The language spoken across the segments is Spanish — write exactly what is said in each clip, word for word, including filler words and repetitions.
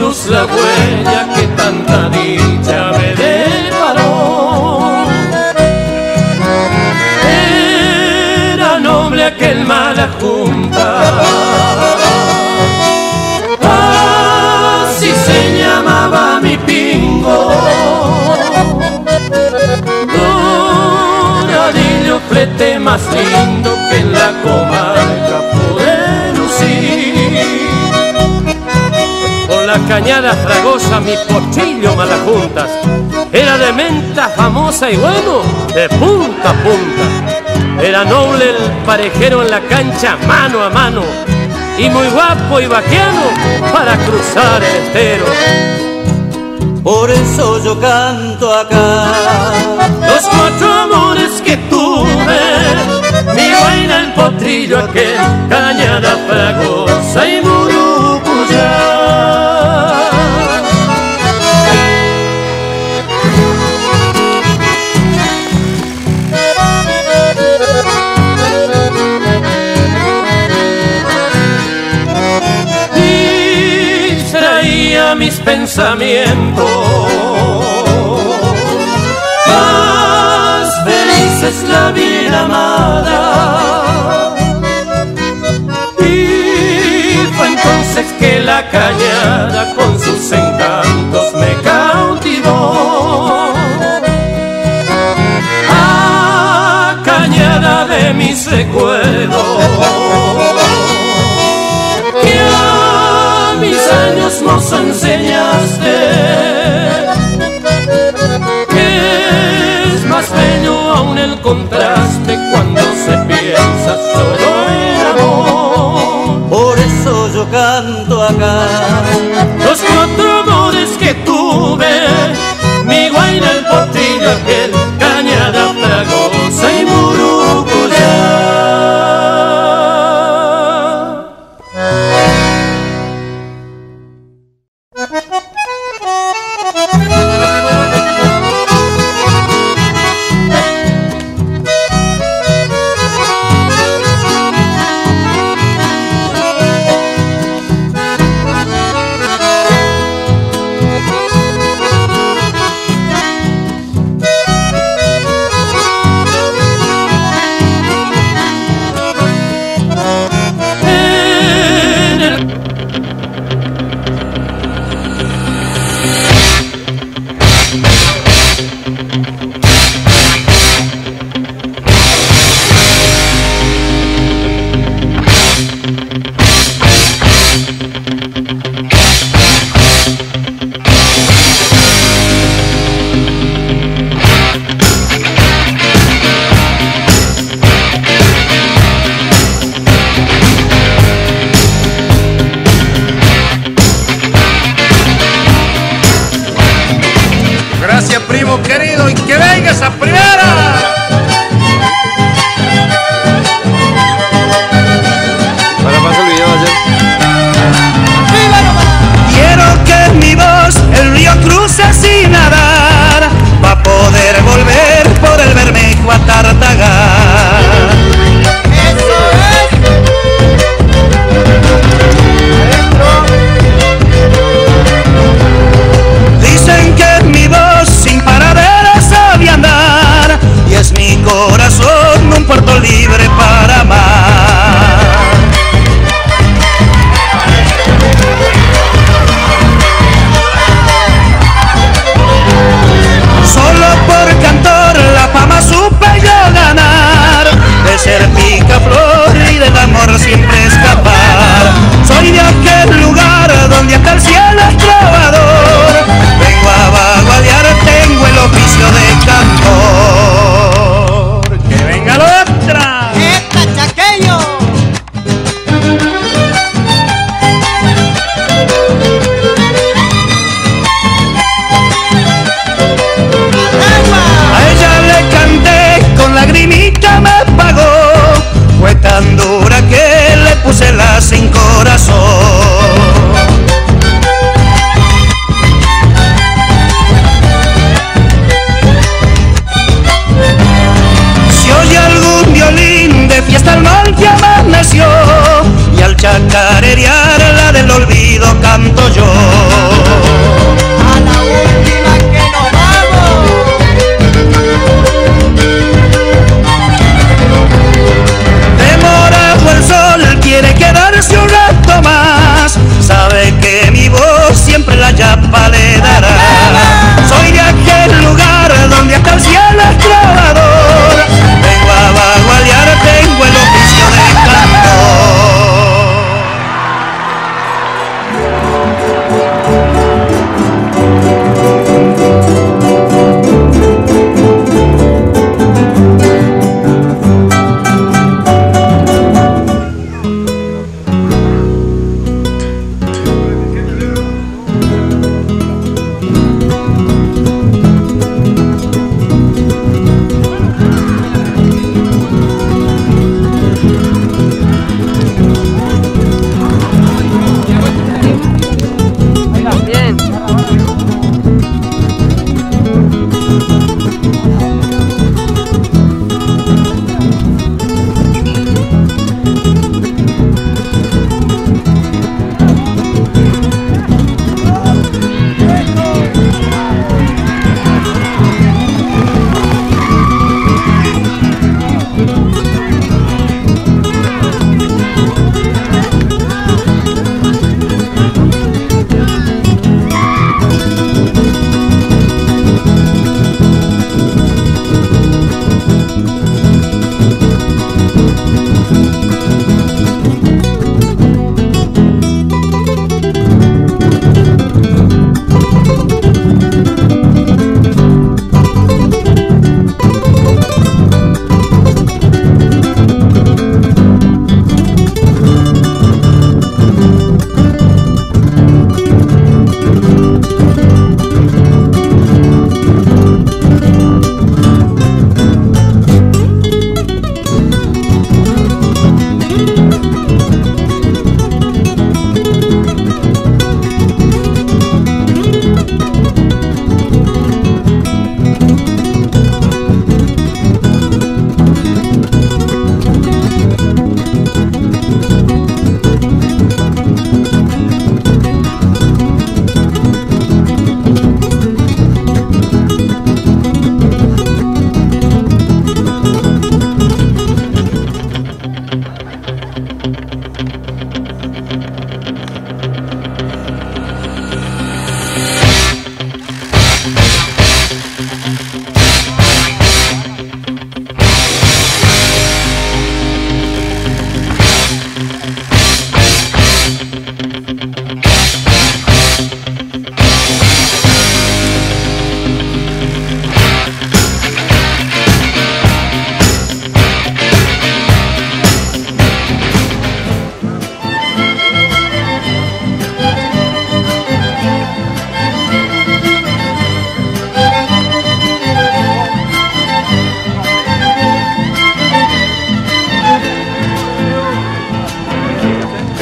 luz la huella que tanta dicha me deparó. Era noble aquel mala junta, así se llamaba mi pingo. Doradillo, flete más lindo que en la comarca pude lucir. Con la cañada fragosa mi pochillo malajuntas era de menta famosa y bueno, de punta a punta. Era noble el parejero en la cancha mano a mano y muy guapo y vaquiano para cruzar el estero. Por eso yo canto acá los cuatro amores que tuve, mi vaina, el potrillo aquel, cañada fragosa y murucuyá. Distraía mis pensamientos, más feliz es la vida amada. Y fue entonces que la cañada con sus encantos me cautivó. Ah, cañada de mis recuerdos, que a mis años nos enseñaste que es más bello aún el contraste cuando se piensa solo en amor. Por eso yo canto acá los cuatro amores que tuve, mi guaina, el potrillo aquel, cañada fragosa y murucuyá.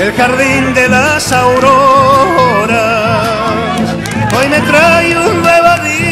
del jardín de las auroras. Hoy me trae un nuevo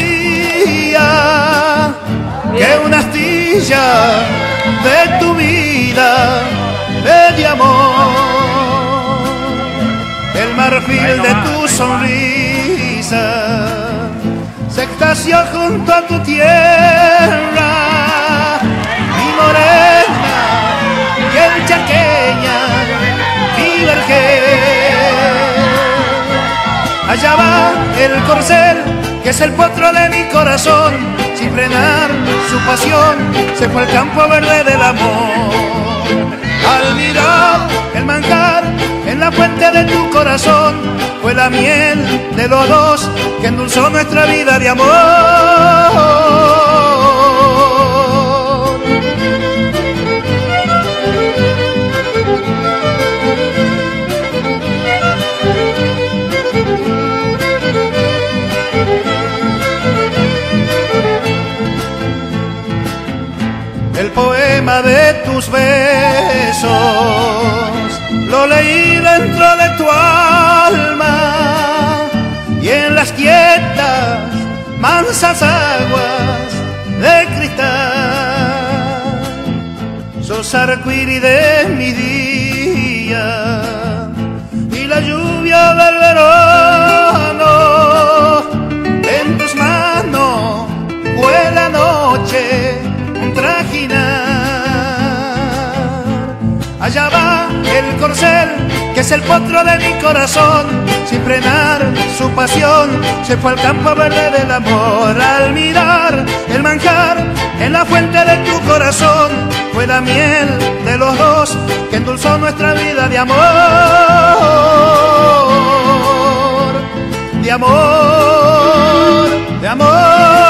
día, que una astilla de tu vida, de amor, el marfil de tu sonrisa se extasió junto a tu tierra, mi morena y el chaqueña, mi vergel. Allá va el corcel, que es el potro de mi corazón, sin frenar su pasión, se fue al campo verde del amor. Al mirar el manjar en la fuente de tu corazón, fue la miel de los dos que endulzó nuestra vida de amor. El poema de tus besos lo leí dentro de tu alma, y en las quietas, mansas aguas de cristal, sos arcoíris de mi día y la lluvia del verano. En tus manos fue la noche trajinar. Allá va el corcel, que es el potro de mi corazón, sin frenar su pasión, se fue al campo verde del amor. Al mirar el manjar en la fuente de tu corazón, fue la miel de los dos que endulzó nuestra vida de amor, de amor, de amor.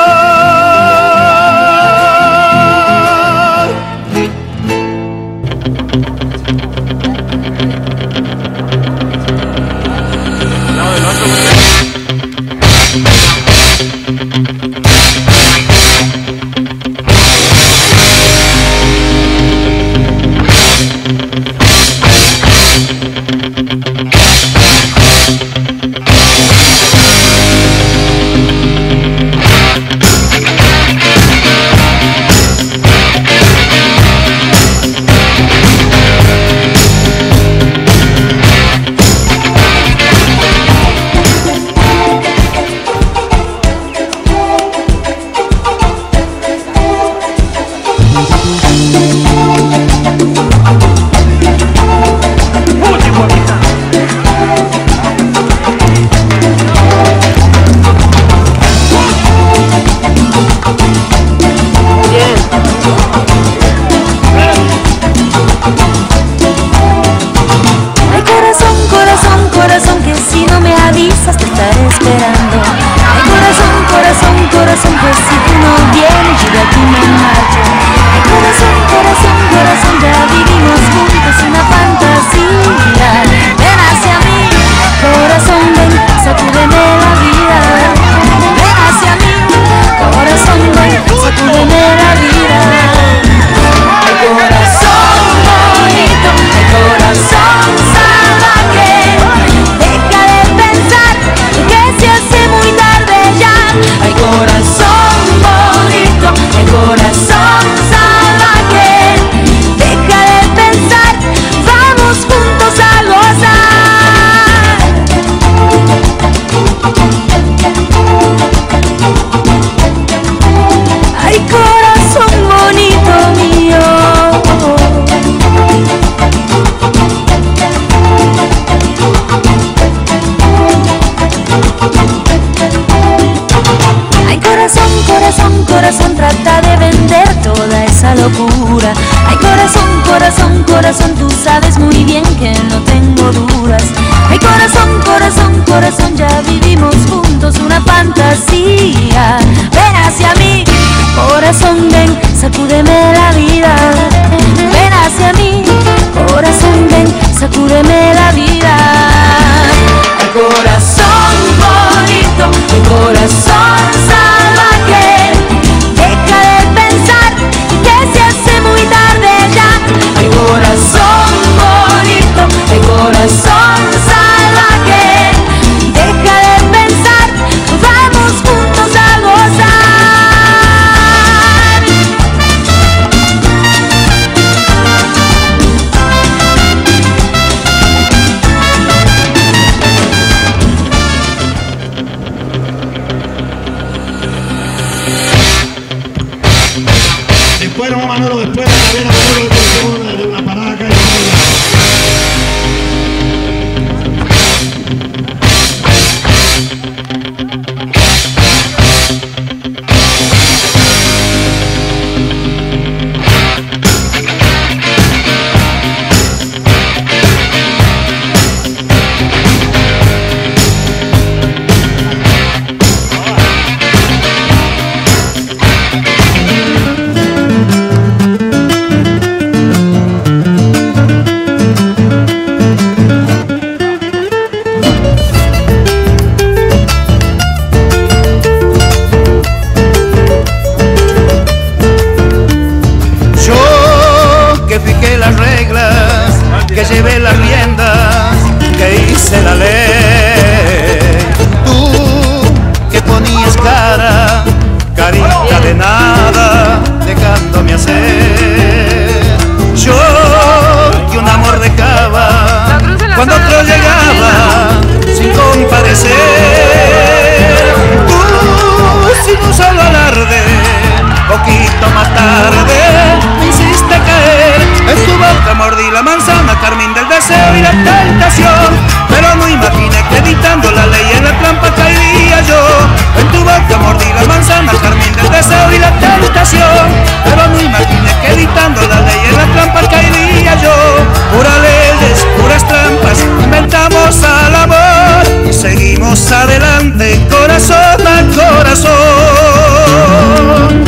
Ay, corazón, corazón, corazón, tú sabes muy bien que no tengo dudas. Ay, corazón, corazón, corazón, ya vivimos juntos una fantasía. Ven hacia mí, corazón, ven, sacúdeme la vida. Ven hacia mí, corazón, ven, sacúdeme la vida. Ay, corazón bonito, ay, corazón salvaje, deja de pensar que se hace muy tarde ya. Ay, corazón bonito, ay, corazón Después no, Manolo, después de la vena, Manolo, de una parada acá y que llevé las riendas, que hice la ley. Tú que ponías cara, carita de nada, dejándome hacer. Yo que un amor dejaba cuando otro llegaba sin comparecer. Tú sin un solo alarde, poquito más tarde me hiciste caer. En tu boca mordí la manzana, carmín del deseo y la tentación. Pero no imaginé que editando la ley en la trampa caería yo. En tu boca mordí la manzana, carmín del deseo y la tentación. Pero no imaginé que editando la ley en la trampa caería yo. Puras leyes, puras trampas, inventamos al amor y seguimos adelante, corazón a corazón.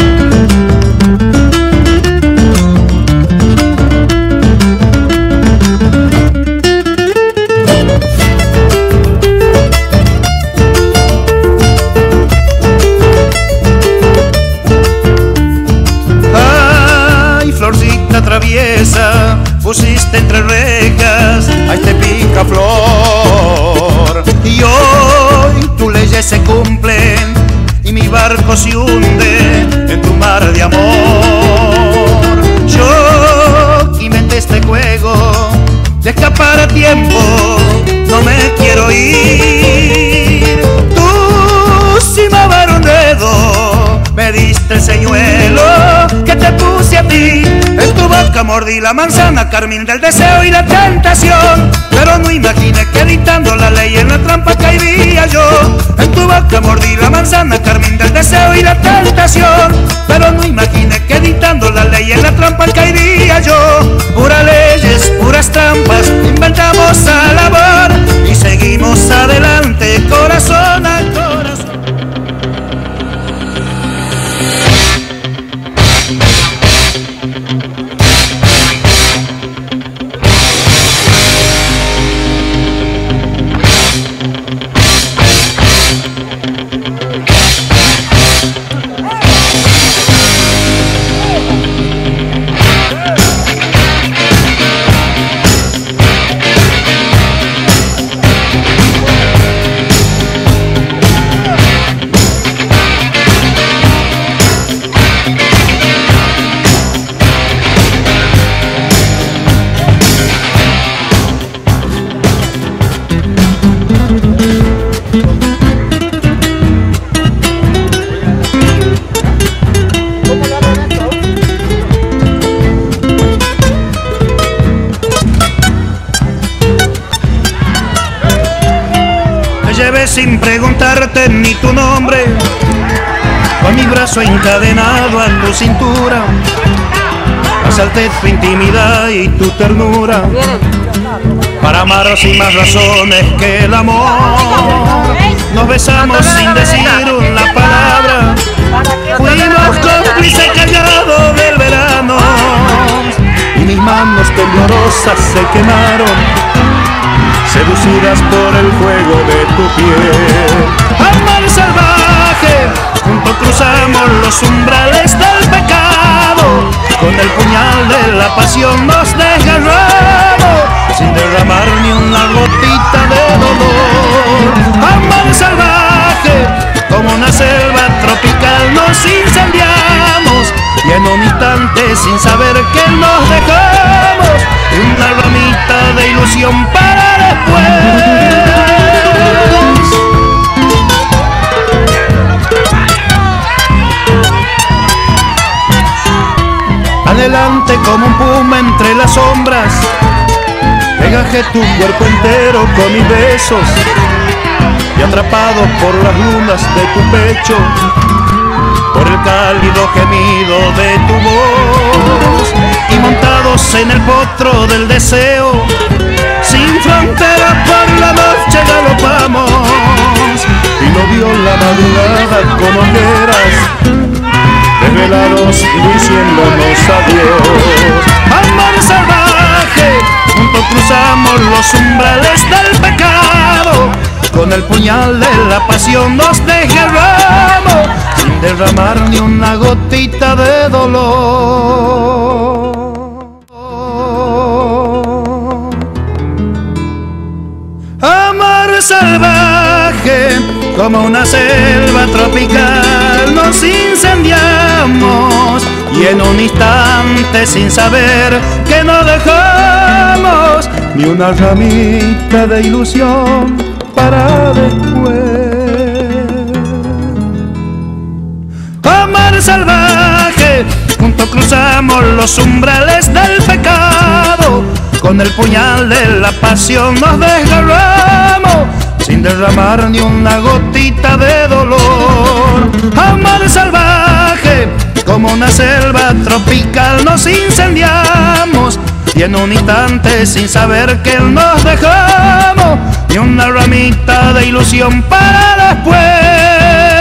Traviesa, pusiste entre rejas a este picaflor. Y hoy tus leyes se cumplen y mi barco se hunde en tu mar de amor. Yo inventé este juego de escapar a tiempo, no me quiero ir. Tú sin mover un dedo me diste el señuelo que te puse a ti. En tu boca mordí la manzana, carmín del deseo y la tentación. Pero no imaginé que editando la ley en la trampa caería yo. En tu boca mordí la manzana, carmín del deseo y la tentación. Pero no imaginé que editando la ley en la trampa caería yo. Puras leyes, puras trampas, inventamos al amor y seguimos adelante, corazón a corazón. Sin preguntarte ni tu nombre, con mi brazo encadenado a tu cintura, asalté tu intimidad y tu ternura, para amar sin más razones que el amor. Nos besamos sin decir una palabra, fuimos cómplices callados del verano, y mis manos temblorosas se quemaron, seducidas por el fuego de tu piel. Amor salvaje, juntos cruzamos los umbrales del pecado, con el puñal de la pasión nos desgarramos, sin derramar ni una gotita de dolor. Amor salvaje, como una selva tropical nos incendiamos, y en un instante sin saber que nos dejamos, una ramita de ilusión para después. delante como un puma entre las sombras. Pegaje tu cuerpo entero con mis besos y atrapado por las lunas de tu pecho, por el cálido gemido de tu voz, y montados en el potro del deseo, sin frontera por la noche galopamos, y no vio la madrugada con hogueras, desvelados diciéndonos adiós. Amor salvaje, juntos cruzamos los umbrales del pecado, con el puñal de la pasión nos desgarramos, sin derramar ni una gotita de dolor. Amor salvaje, como una selva tropical nos incendiamos, y en un instante sin saber que no dejamos ni una ramita de ilusión para después. Amor salvaje, juntos cruzamos los umbrales del pecado, con el puñal de la pasión nos desgarramos, sin derramar ni una gotita de dolor. Amor salvaje, como una selva tropical nos incendiamos, y en un instante sin saber que nos dejamos ni una ramita de ilusión para después.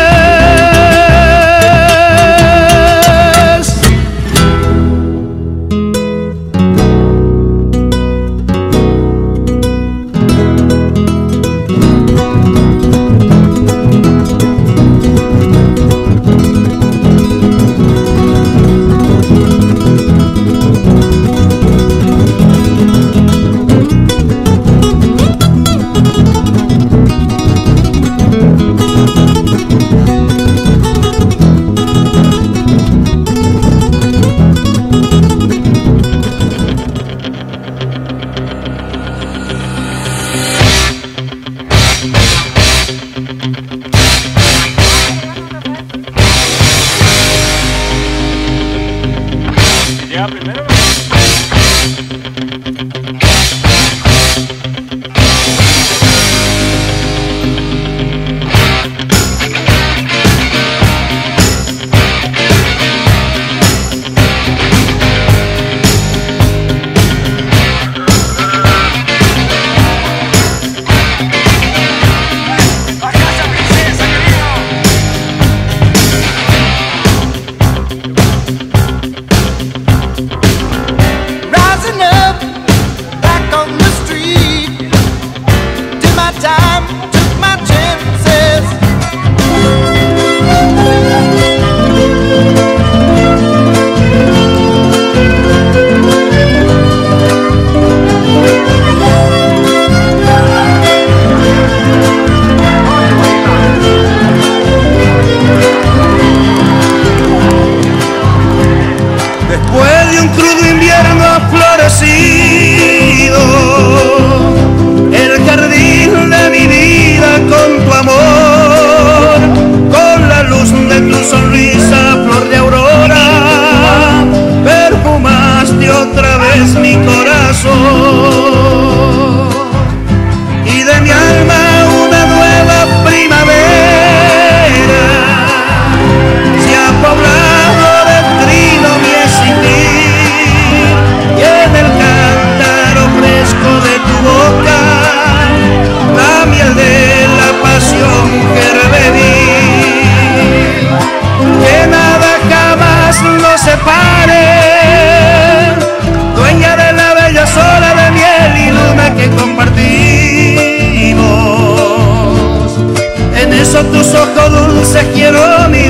Tus ojos dulces quiero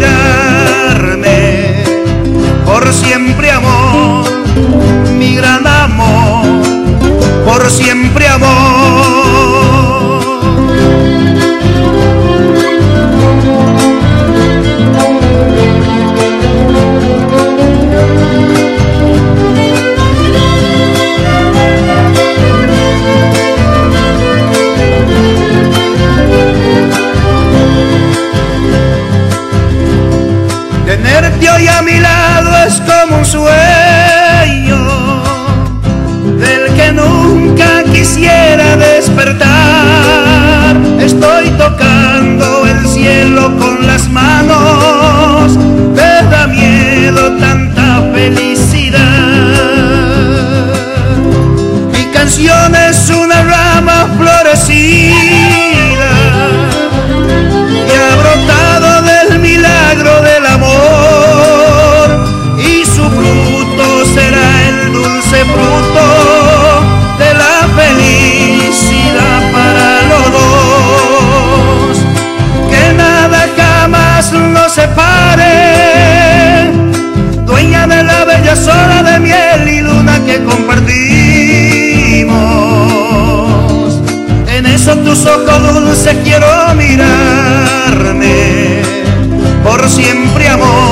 mirarme, por siempre amor, mi gran amor, por siempre amor. Verte hoy a mi lado es como un sueño del que nunca quisiera despertar. Estoy tocando el cielo con las manos, te da miedo tanta felicidad. Mi canción es una rama florecida que ha brotado del milagro del amor, y su fruto será el dulce fruto de la felicidad para los dos. Que nada jamás nos separe, dueña de la bella sola de miel y luna que compartimos. En esos tus ojos dulces quiero mirarme por siempre, amor.